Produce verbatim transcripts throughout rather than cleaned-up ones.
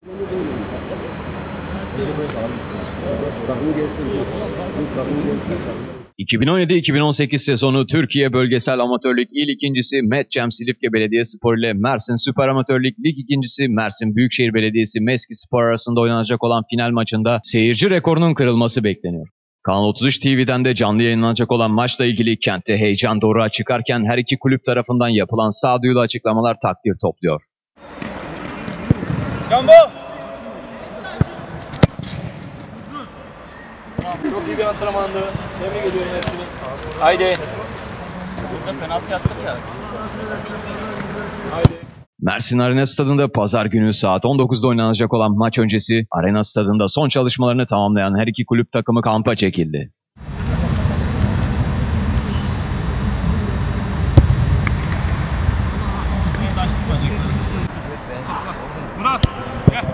iki bin on yedi iki bin on sekiz sezonu Türkiye Bölgesel Amatörlük İl ikincisi Metcem Silifke Belediyespor ile Mersin Süper Amatörlük Lig ikincisi Mersin Büyükşehir Belediyesi Meskispor arasında oynanacak olan final maçında seyirci rekorunun kırılması bekleniyor. Kanal otuz üç T V'den de canlı yayınlanacak olan maçla ilgili kentte heyecan doruğa çıkarken her iki kulüp tarafından yapılan sağduyulu açıklamalar takdir topluyor. Gambo! Çok iyi bir antrenmandı. Tebrik ediyorum hepsini. Haydi. Burada penaltı yaptık ya. Haydi. Mersin Arena Stadı'nda pazar günü saat on dokuzda oynanacak olan maç öncesi Arena Stadı'nda son çalışmalarını tamamlayan her iki kulüp takımı kampa çekildi. Murat, gel.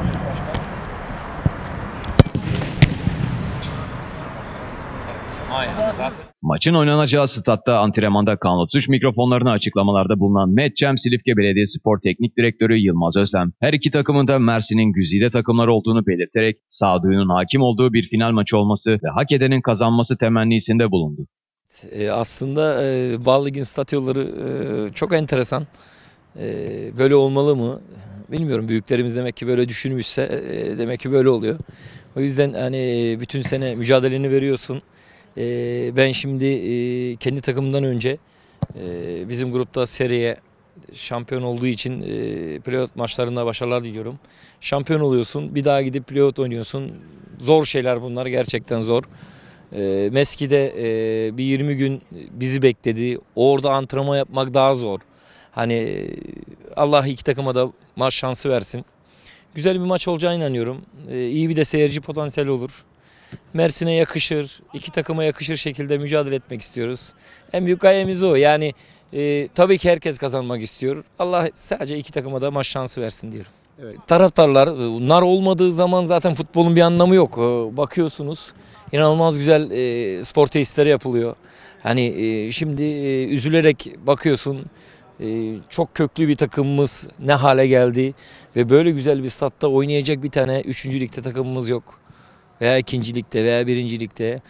Aynen zaten. Maçın oynanacağı statta antrenmanda Kanal otuz üç mikrofonlarına açıklamalarda bulunan Metcem Silifke Belediyespor Teknik Direktörü Yılmaz Özlem, her iki takımın da Mersin'in güzide takımları olduğunu belirterek sağduyunun hakim olduğu bir final maçı olması ve hak edenin kazanması temennisinde bulundu. E, aslında e, Bal Lig'in stat yolları e, çok enteresan. E, böyle olmalı mı? Bilmiyorum. Büyüklerimiz demek ki böyle düşünmüşse e, demek ki böyle oluyor. O yüzden hani bütün sene mücadeleni veriyorsun. E, ben şimdi e, kendi takımımdan önce e, bizim grupta seriye şampiyon olduğu için e, playoff maçlarında başarılar diliyorum. Şampiyon oluyorsun, bir daha gidip playoff oynuyorsun. Zor şeyler bunlar, gerçekten zor. E, Meski'de e, bir yirmi gün bizi bekledi. Orada antrenman yapmak daha zor. Hani Allah iki takıma da maç şansı versin. Güzel bir maç olacağına inanıyorum. E, iyi bir de seyirci potansiyeli olur. Mersin'e yakışır, iki takıma yakışır şekilde mücadele etmek istiyoruz. En büyük gayemiz o. Yani e, tabii ki herkes kazanmak istiyor. Allah sadece iki takıma da maç şansı versin diyorum. Evet. Taraftarlar, bunlar olmadığı zaman zaten futbolun bir anlamı yok. Bakıyorsunuz, inanılmaz güzel e, spor tesisleri yapılıyor. Hani e, şimdi e, üzülerek bakıyorsun. Ee, çok köklü bir takımımız ne hale geldi ve böyle güzel bir statta oynayacak bir tane üçüncü ligde takımımız yok. Veya ikinci ligde veya birinci ligde.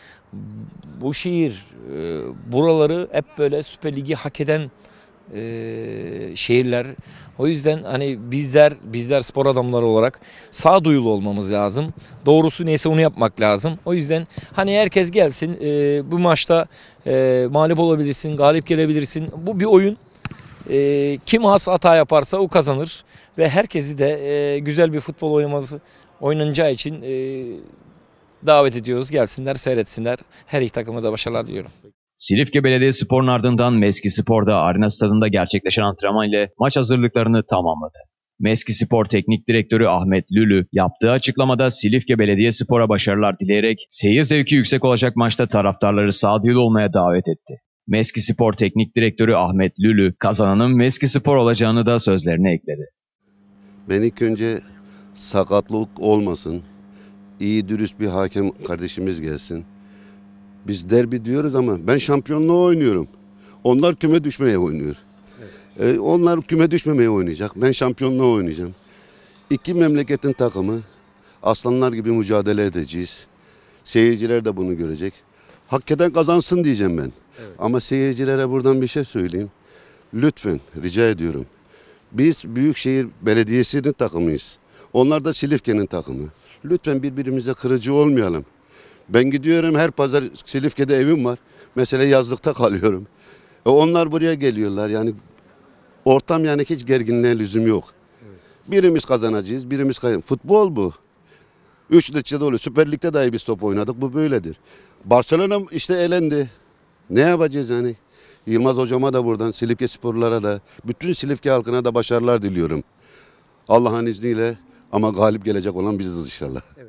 Bu şehir, e, buraları hep böyle Süper Ligi hak eden e, şehirler. O yüzden hani bizler bizler spor adamları olarak sağduyulu olmamız lazım. Doğrusu neyse onu yapmak lazım. O yüzden hani herkes gelsin, e, bu maçta e, mağlup olabilirsin, galip gelebilirsin. Bu bir oyun. E, kim has hata yaparsa o kazanır ve herkesi de e, güzel bir futbol oynaması oynanacağı için e, davet ediyoruz. Gelsinler, seyretsinler. Her iki takıma da başarılar diliyorum. Silifke Belediyespor'un ardından Meskispor'da Arena Stadı'nda gerçekleşen antrenman ile maç hazırlıklarını tamamladı. Meskispor Teknik Direktörü Ahmet Lülü yaptığı açıklamada Silifke Belediyespor'a başarılar dileyerek seyir zevki yüksek olacak maçta taraftarları sağduyulu olmaya davet etti. Meskispor Teknik Direktörü Ahmet Lülü, kazananın Meskispor olacağını da sözlerine ekledi. Ben ilk önce sakatlık olmasın, iyi dürüst bir hakem kardeşimiz gelsin. Biz derbi diyoruz ama ben şampiyonluğu oynuyorum. Onlar küme düşmeye oynuyor. Evet. Ee, onlar küme düşmemeye oynayacak. Ben şampiyonluğu oynayacağım. İki memleketin takımı aslanlar gibi mücadele edeceğiz. Seyirciler de bunu görecek. Hak eden kazansın diyeceğim ben. Evet. Ama seyircilere buradan bir şey söyleyeyim. Lütfen rica ediyorum. Biz Büyükşehir Belediyesi'nin takımıyız. Onlar da Silifke'nin takımı. Lütfen birbirimize kırıcı olmayalım. Ben gidiyorum, her pazar Silifke'de evim var. Mesela yazlıkta kalıyorum. E onlar buraya geliyorlar. Yani ortam, yani hiç gerginliğe lüzum yok. Evet. Birimiz kazanacağız, birimiz kazanacağız. Futbol bu. Üç ligde dolu. Süper Lig'de dahi biz top oynadık. Bu böyledir. Barcelona işte elendi. Ne yapacağız yani? Yılmaz hocama da buradan, Silifke sporlara da, bütün Silifke halkına da başarılar diliyorum. Allah'ın izniyle, ama galip gelecek olan biziz inşallah.